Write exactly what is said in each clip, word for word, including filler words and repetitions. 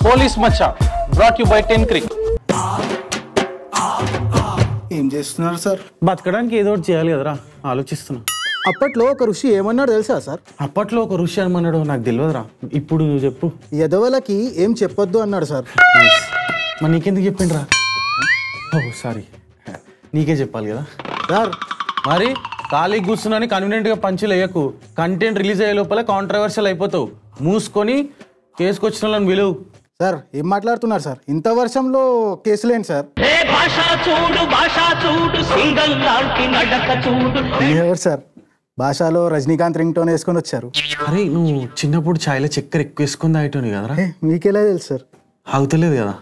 Police మచ్చా brought you by ten క్రిక్. ఏం చేస్తున్నారు సార్? బతకడానికి ఏదో ఒకటి చేయాలి కదరా, ఆలోచిస్తున్నా. అప్పట్లో ఒక ఋషి ఏమన్నాడు తెలుసా సార్? అప్పట్లో ఒక ఋషి ఏమన్నాడు నాకు తెలియదురా, ఇప్పుడు నువ్వు చెప్పు. ఎదవలకి ఏం చెప్పొద్దు అన్నాడు సార్. మరి నీకెందుకు చెప్పిండ్రా? ఓ సారీ, నీకే చెప్పాలి కదా సార్. మరి ఖాళీ కూర్చున్నాని కన్వీనియంట్గా పంచులు వేయకు. కంటెంట్ రిలీజ్ అయ్యే లోపల కాంట్రవర్షియల్ అయిపోతావు. మూసుకొని కేసుకొచ్చిన వాళ్ళని విలువు. సార్ ఏం మాట్లాడుతున్నారు సార్? ఇంత వర్షంలో కేసులేంటి సార్? ఎవరు సార్? భాషలో రజనీకాంత్ రింగ్ టోన్ వేసుకొని వచ్చారు. అరే నువ్వు చిన్నప్పుడు ఛాయ్లో చక్కెర ఎక్కువ వేసుకుంది అయిటోని కదరా. మీకెలా తెలుసు సార్? ఆగుతలేదు కదా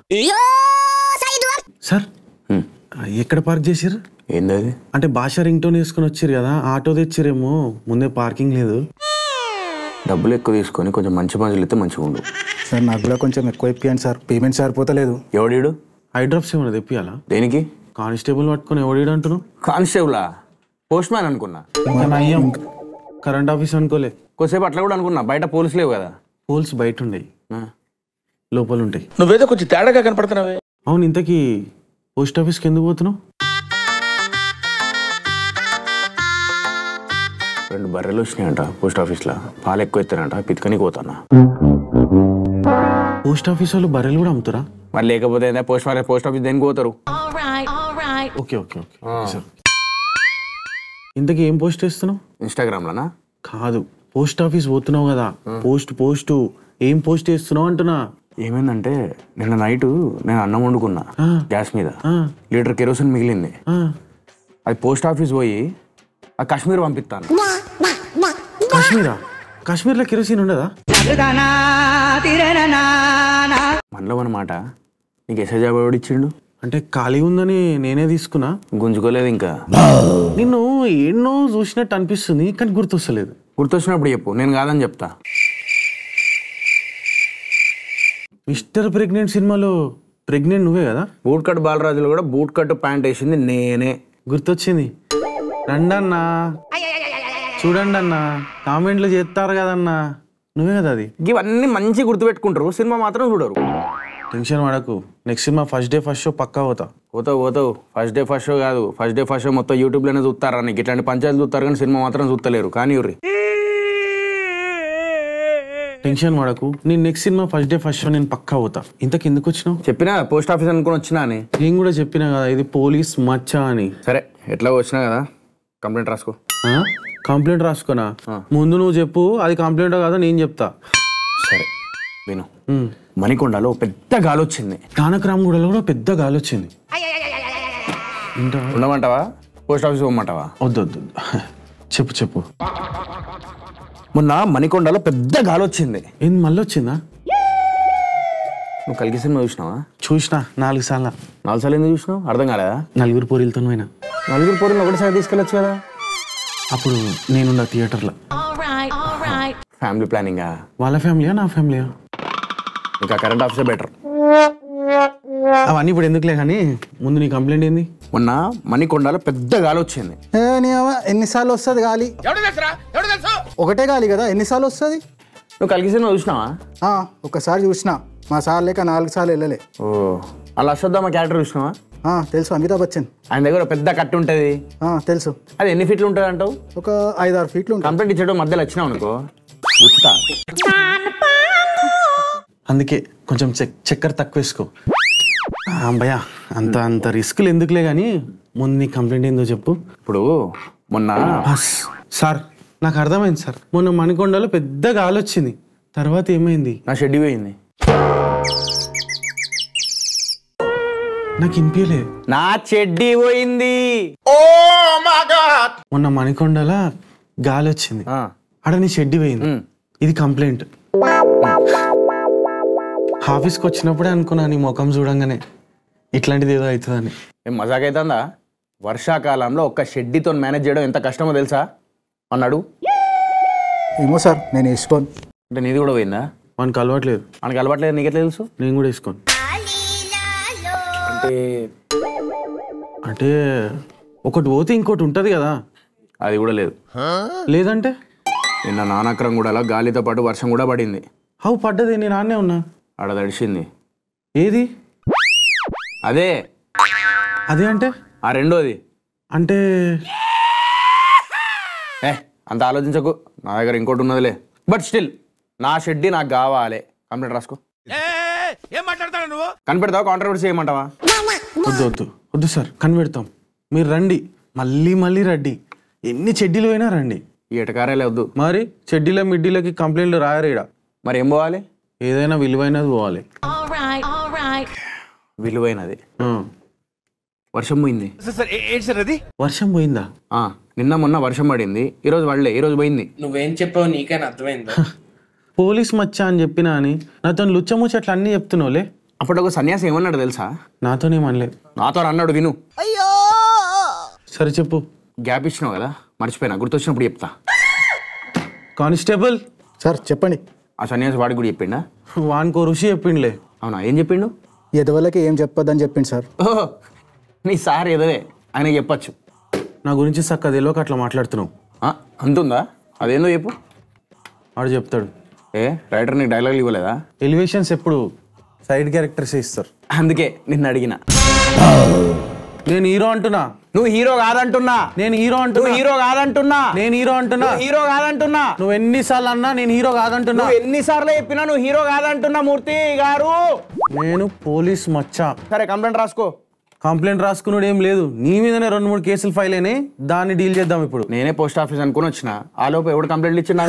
సార్. ఎక్కడ పార్క్ చేసారు? ఏంది అది? అంటే భాష రింగ్ టోన్ వేసుకొని వచ్చారు కదా, ఆటో తెచ్చిరేమో, ముందే పార్కింగ్ లేదు. డబ్బులు ఎక్కువ తీసుకొని కొంచెం మంచి పనులు అయితే మంచిగా ఉండు సార్. నాకు కూడా కొంచెం ఎక్కువ ఇప్పియండి సార్, పేమెంట్ సరిపోతలేదు. ఎవడీడు? ఐ డ్రాప్స్ ఏమన్నా తెప్పియాలా? దేనికి? కానిస్టేబుల్ పట్టుకొని ఎవడీడు అంటున్నావు? కానిస్టేబులా? పోస్ట్ మ్యాన్ అనుకున్నా. ఇంకా నయ్యం, కరెంట్ ఆఫీస్ అనుకోలే. కొద్దిసేపు అట్లా కూడా అనుకున్నా, బయట పోలీసు లేవు కదా. పోల్స్ బయట ఉండయి, లోపల ఉంటాయి. నువ్వేదో కొంచెం తేడాగా కనపడుతున్నావే. అవును, ఇంతకీ పోస్ట్ ఆఫీస్కి ఎందుకు పోతున్నావు? రెండు బర్రెలు వచ్చినాయంట పోస్ట్ ఆఫీస్లో, పాలు ఎక్కువ ఎత్తారంట, పితుకని పోతానా. పోస్ట్ ఆఫీస్ వాళ్ళు బర్రెలు కూడా అమ్ముతారా? మరి లేకపోతే పోస్ట్ పోస్ట్ ఆఫీస్ దేనికి పోతారు? Okay okay okay. ఇంతకీ ఏం పోస్ట్ చేస్తున్నావు? ఇన్స్టాగ్రామ్లోనా? కాదు, పోస్ట్ ఆఫీస్ పోతున్నావు కదా, పోస్ట్ పోస్ట్ ఏం పోస్ట్ చేస్తున్నావు అంటున్నా. ఏమైందంటే నిన్న నైట్ నేను అన్నం వండుకున్నా గ్యాస్ మీద, లీటర్ కెరోసిన్ మిగిలింది. అది పోస్ట్ ఆఫీస్ పోయి ఆ కాశ్మీర్ పంపిస్తాను. కాశ్మీరా? కాశ్మీర్లో కెరోసిన్ ఉండదా? మనలో అన్నమాట. నీకు ఎస్ఐ జాబ్ ఎవడు ఇచ్చిండు? అంటే ఖాళీ ఉందని నేనే తీసుకున్నా. గుంజుకోలేదు ఇంకా. నిన్ను ఎన్నో చూసినట్టు అనిపిస్తుంది కానీ గుర్తొస్తలేదు. గుర్తొచ్చినప్పుడు చెప్పు, నేను కాదని చెప్తా. మిస్టర్ ప్రెగ్నెంట్ సినిమాలో ప్రెగ్నెంట్ నువ్వే కదా? బూట్ కట్ బాలరాజులో కూడా బూట్ కట్ ప్యాంట్ వేసింది నేనే. గుర్తొచ్చింది. రండి అన్నా, చూడండి అన్నా, కామెంట్లు చేస్తారు కదన్నా, నువ్వే కదా అది. ఇవన్నీ మంచి గుర్తుపెట్టుకుంటారు, సినిమా మాత్రం చూడరు. టెన్షన్ పడకు, next cinema first day first show పక్కా పోతా. పోతావు పోతావు. ఫస్ట్ డే ఫస్ట్ షో కాదు, ఫస్ట్ డే ఫస్ట్ షో మొత్తం యూట్యూబ్లోనే చూస్తారా? నీకు ఇట్లాంటి పంచాయతీలు చూస్తారు కానీ సినిమా మాత్రం చూస్తలేరు. కానీ ఇవ్వరి టెన్షన్ పడకు, నేను next cinema first day first show నేను పక్కా పోతా. ఇంతకు ఎందుకు వచ్చినావు? చెప్పినా పోస్ట్ ఆఫీస్ అనుకుని వచ్చినా అని. నేను కూడా చెప్పినా కదా ఇది పోలీస్ మచ్చా అని. సరే ఎట్లా వచ్చినా కదా, కంప్లైంట్ రాసుకో. కంప్లైంట్ రాసుకోనా? ముందు నువ్వు చెప్పు, అది కంప్లైంట్ కాదా నేను చెప్తా. సరే విను. మణికొండలో పెద్ద గాలి వచ్చింది. కానకరామగూడలో కూడా పెద్ద గాలి వచ్చింది. ఉండమంటావా? పోస్ట్ ఆఫీస్ పోమంటావా? వద్దు వద్దు, చెప్పు చెప్పు. మొన్న మణికొండలో పెద్ద గాలి వచ్చింది. ఏంది మళ్ళీ వచ్చిందా? నువ్వు కలిగి సినిమా చూసినావా? చూసినా నాలుగు సార్లు. నాలుగు సార్లు ఎందుకు చూసినావు? అర్థం కాలేదా? నలుగురు పోరీలతో పోయినా. నలుగురు పోరీలు ఒకటిసారి తీసుకెళ్ళచ్చు కదా. అప్పుడు నేనున్నా థియేటర్లో. ఫ్యామిలీ ప్లానింగా? వాళ్ళ ఫ్యామిలీయా నా ఫ్యామిలీయా? ఇంకా కరెంట్ ఆఫీసే బెటర్. అవన్నీ ఇప్పుడు ఎందుకులే కానీ ముందు నీ కంప్లైంట్ ఏంది? మొన్న మణికొండలో పెద్ద గాలి వచ్చింది. ఎన్నిసార్లు వస్తుంది గాలి? ఒకటే గాలి కదా, ఎన్నిసార్లు వస్తుంది? నువ్వు కలిగి సినిమా చూసినావా? ఒకసారి చూసినా, మా సార్ లేక నాలుగు సార్లు వెళ్ళలే. ఓ అలా అశ్వత్థామ క్యారెక్టర్ చూసినావా? తెలుసు, అమితాబ్ బచ్చన్. ఆయన దగ్గర పెద్ద కట్టు ఉంటుంది. తెలుసు. అది ఎన్ని ఫీట్లు ఉంటుంది అంటావు? ఒక ఐదు ఆరు ఫీట్లు ఉంటుంది. కంప్లైంట్ ఇచ్చేటప్పుడు మధ్యలో వచ్చినావు అనుకో ఉచితా. అందుకే కొంచెం చక్కెర తక్కువ వేసుకో. భయ్యా అంత అంత రిస్క్లు ఎందుకులే కానీ ముందు నీ కంప్లైంట్ ఏందో చెప్పు. ఇప్పుడు మొన్న సార్ నాకు అర్థమైంది సార్, మొన్న మణికొండలో పెద్ద గాలి వచ్చింది, తర్వాత ఏమైంది? నా షెడ్ పోయింది. నాకు వినిపించలేదు. నా చెడ్డీ పోయింది. మొన్న మణికొండలో గాలి వచ్చింది, ఆడ నీ షెడ్ పోయింది. ఇది కంప్లైంట్. ఆఫీస్కి వచ్చినప్పుడే అనుకున్నా నీ ముఖం చూడంగానే ఇట్లాంటిది ఏదో అవుతుందని. ఏం మజాక్ అవుతుందా? వర్షాకాలంలో ఒక్క షెడ్డీతో మేనేజ్ చేయడం ఎంత కష్టమో తెలుసా అన్నాడు. ఏమో సార్, నేను వేసుకోను. అంటే నీది కూడా పోయిందా? మనకు అలవాట్లేదు. మనకి అలవాట్లేదు, నీకెట్లా తెలుసు? నేను కూడా వేసుకోను. అంటే అంటే ఒకటి పోతే ఇంకోటి ఉంటుంది కదా, అది కూడా లేదు. లేదంటే నిన్న నానక్రం కూడా గాలితో పాటు వర్షం కూడా పడింది. హౌ పడ్డది? నేను ఆడనే ఉన్నా. ఆడ తడిసింది. ఏది అదే అదే అంటే ఆ రెండోది అంటే ఏ అంత ఆలోచించకు, నా దగ్గర ఇంకోటి ఉన్నదిలే. బట్ స్టిల్ నా షెడ్డి నాకు కావాలి. కంప్లీట్ రాసుకో. ఏం మాట్లాడతాడు నువ్వు? కనిపెడతావా కాంట్రవర్సీ చేయమంటావా? వద్దు వద్దు వద్దు సార్, కనిపెడతాం. మీరు రండి, మళ్ళీ మళ్ళీ రండి, ఎన్ని చెడ్డీలు అయినా రండి. ఈ ఎటకారాలే వద్దు. మరి చెడ్డీల మిడ్డీలకి కంప్లైంట్లు రాయరు ఈడ. మరి ఏం పోవాలి? ఏదైనా విలువైనది పోవాలి. విలువైనది. ఆ. వర్షం పోయింది. వర్షం పోయిందా? ఆ, నిన్న మొన్న వర్షం పడింది, ఈరోజు పడలే, ఈరోజు పోయింది. నువ్వేం చెప్పావు నీకైనా అర్థమైందా? పోలీస్ మచ్చా అని చెప్పినా అని నాతో లుచ్చముచ్చట్లు అన్నీ చెప్తున్నావులే. అప్పుడు ఒక సన్యాసి ఏమన్నాడు తెలుసా? నాతోనేమనలేదు. నాతో అన్నాడు, విను. సరే చెప్పు. గ్యాప్ ఇచ్చినావు కదా, మర్చిపోయినా, గుర్తొచ్చినప్పుడు చెప్తా. కానిస్టేబుల్ సార్ చెప్పండి. ఆ సన్యాసి వాడికి కూడా చెప్పిండా? వానికో ఋషి చెప్పిండులే. అవునా, ఏం చెప్పిండు? ఎదవలకి ఏం చెప్పొద్దని చెప్పింది సార్. ఓహో, నీ సార్ ఎదవే, ఆయన చెప్పచ్చు. నా గురించి చక్క తెలియక అట్లా మాట్లాడుతున్నావు. అంతుందా? అదేందో చెప్పు. వాడు చెప్తాడు. ఏ రైటర్ నీకు డైలాగులు ఇవ్వలేదా? ఎలివేషన్స్ ఎప్పుడు సైడ్ క్యారెక్టర్స్ ఇస్తారు, అందుకే నిన్ను అడిగిన. నేను హీరో అంటున్నా, నువ్వు హీరో కాదంటున్నా. నేను హీరో అంటున్నా, హీరో కాదంటున్నా. నేను హీరో అంటున్నా, హీరో కాదంటున్నా. నువ్వు ఎన్నిసార్లు అన్నా నేను హీరో కాదంటున్నా. ఎన్నిసార్లు చెప్పినా నువ్వు హీరో కాదంటున్నా మూర్తి గారు. నేను పోలీస్ మచ్చా. సరే కంప్లైంట్ రాసుకో. కంప్లైంట్ రాసుకున్నాడు ఏం లేదు, నీ మీదనే రెండు మూడు కేసులు ఫైల్ అయినాయి, దాన్ని డీల్ చేద్దాం ఇప్పుడు. నేనే పోస్ట్ ఆఫీస్ అనుకుని వచ్చిన, ఆ లోపు ఎవడు కంప్లైంట్ ఇచ్చిన?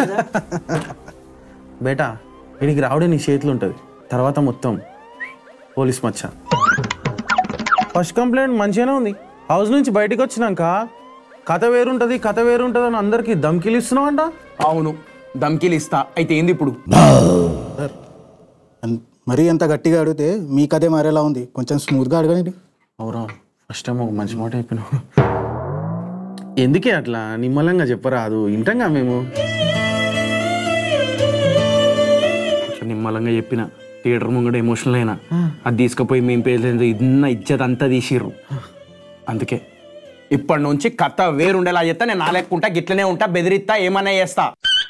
బేటా వీడికి రావడే నీ చేతులు ఉంటుంది, తర్వాత మొత్తం పోలీస్ మచ్చా. ఫస్ట్ కంప్లైంట్ మంచిగానే ఉంది. హౌస్ నుంచి బయటకు వచ్చినాక కథ వేరుంటుంది కథ వేరుంటుంది అని అందరికీ ధమ్కీలు ఇస్తున్నావు అంట. అవును, ధమ్కీలు ఇస్తా. అయితే ఏంది ఇప్పుడు? సార్ మరీ ఎంత గట్టిగా అడిగితే మీ కథే మారేలా ఉంది, కొంచెం స్మూత్గా అడగండి. అవురా, ఫస్ట్ టైం ఒక మంచి మాట అయిపోయినావు. ఎందుకే అట్లా నిమ్మలంగా చెప్పరాదు, వింటాంగా మేము. నిమ్మలంగా చెప్పిన, థియేటర్ ముంగడ ఎమోషనల్ అయినా, అది తీసుకుపోయి మేము పేరు ఇన్న ఇజ్జత్ అంతా తీసిర్రు. అందుకే ఇప్పటి నుంచి కథ వేరుండేలా చెప్తా. నేను నాలెక్కుంటా, గిట్లనే ఉంటా, బెదిరిస్తా, ఏమన్నా చేస్తా.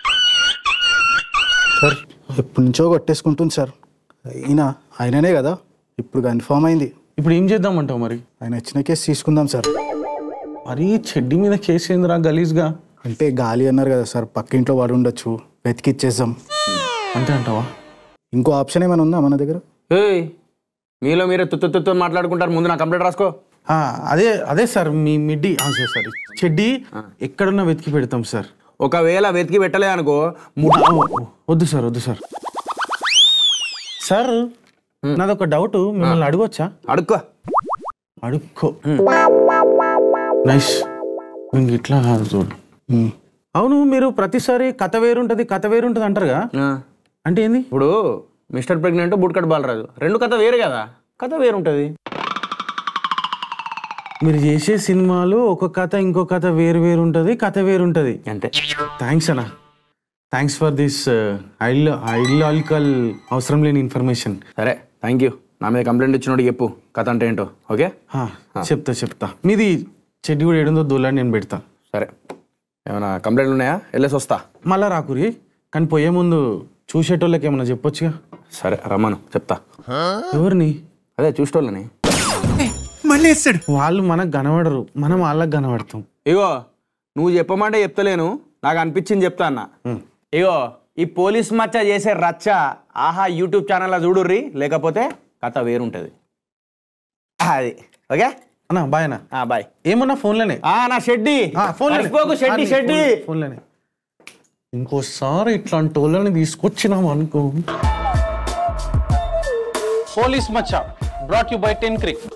సార్ ఎప్పటి నుంచో కొట్టేసుకుంటుంది సార్. అయినా ఆయననే కదా, ఇప్పుడు కన్ఫామ్ అయింది. ఇప్పుడు ఏం చేద్దామంటావు మరి? ఆయన ఇచ్చిన కేసు తీసుకుందాం సార్. మరి చెడ్డి మీద కేసు ఏందిరా గలీజ్గా? అంటే గాలి అన్నారు కదా సార్, పక్కింట్లో వాడు ఉండొచ్చు, వెతికిచ్చేద్దాం. అంతే అంటావా? ఇంకో ఆప్షన్ ఏమైనా ఉందా మన దగ్గర? ఏయ్, మీలో మీరే తుత్తు తుత్తు మాట్లాడుకుంటారు, ముందు నా కంప్లైంట్ రాసుకో. అదే అదే సార్, మీ మిడ్డి సారీ చెడ్డి ఎక్కడున్నా వెతికి పెడతాం సార్. ఒకవేళ వెతికి పెట్టలే అనుకో, వద్దు సార్ వద్దు సార్. సార్ నాదొక డౌట్, మిమ్మల్ని అడగొచ్చా? అడుక్కో. అడుక్కో. నైస్. ఇంక ఇట్లా కాదు చూడు. అవును, మీరు ప్రతిసారి కథ వేరుంటది కథ వేరుంటది అంటారుగా, అంటే ఏంది? ఇప్పుడు మిస్టర్ ప్రెగ్నెంట్ బుట్కట్ బాలరాజు రెండు కథ వేరు కదా, కథ వేరుంటది. మీరు చేసే సినిమాలు ఒక కథ ఇంకో కథ వేరు వేరు ఉంటుంది, కథ వేరుంటుంది అంతే. థ్యాంక్స్ అన్న, థ్యాంక్స్ ఫర్ దిస్ ఐడియాలజికల్ అవసరం లేని ఇన్ఫర్మేషన్. సరే, థ్యాంక్ యూ. నా మీద కంప్లైంట్ ఇచ్చినోడు చెప్పు కథ అంటే ఏంటో. ఓకే, చెప్తా చెప్తా. మీది చెడ్డి కూడా ఏడుందో దూలని నేను పెడతా. సరే, ఏమైనా కంప్లైంట్లు ఉన్నాయా? వెళ్ళేసి వస్తా. మళ్ళా రాకురి, కానీ పోయే ముందు చూసేటోళ్ళకి ఏమన్నా చెప్పొచ్చుగా. సరే రమ్మను, చెప్తా. ఎవరిని? అదే చూసేటోళ్ళని. వాళ్ళు మనకు కనబడరు, మనం వాళ్ళకి కనబడతాం. ఇగో నువ్వు చెప్పమంటే చెప్తలేను, నాకు అనిపించింది చెప్తా అన్న. ఇగో ఈ పోలీస్ మచ్చ చేసే రచ్చ ఆహా యూట్యూబ్ ఛానల్లో చూడుర్రి, లేకపోతే కథ వేరుంటది. అది ఓకే అన్నా, బాయ్ అన్న. బాయ్. ఏమన్నా ఫోన్లోనే? నా షెడ్డి షెడ్డి షెడ్డి ఫోన్లోనే. ఇంకోసారి ఇట్లాంటి వాళ్ళని తీసుకొచ్చినాం అనుకో. పోలీస్ మచ్చా brought you by ten Crick.